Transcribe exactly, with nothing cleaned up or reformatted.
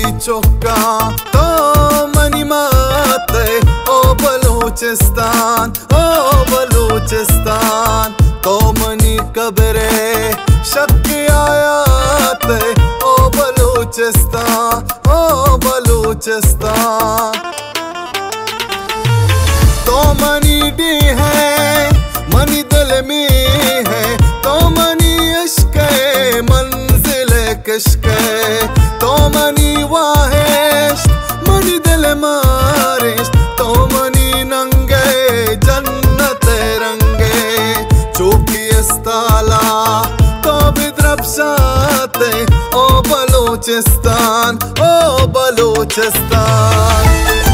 चौका तो मनी माते ओ बलूचिस्तान ओ बलूचिस्तान तो मनी कबरे शक आयाते ओ बलूचिस्तान ओ बलूचिस्तान तो मनी डी है मनी दिल में है तो मनी इश्क मंजिल किश्क तो मनी वाहिश मनी दिल मारिश तो मनी नंगे जन्नत रंगे चौकी इस्ताला तो बिद्रब साते ओ बलूचिस्तान ओ बलूचिस्तान।